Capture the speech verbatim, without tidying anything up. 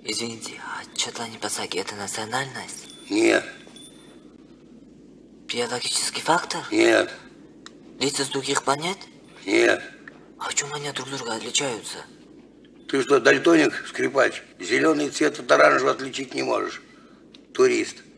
Извините, а Чатлани Пасаги это национальность? Нет. Биологический фактор? Нет. Лица с других планет? Нет. А в чем они друг друга отличаются? Ты что, дальтоник, скрипач? Зеленый цвет от оранжевого отличить не можешь. Турист.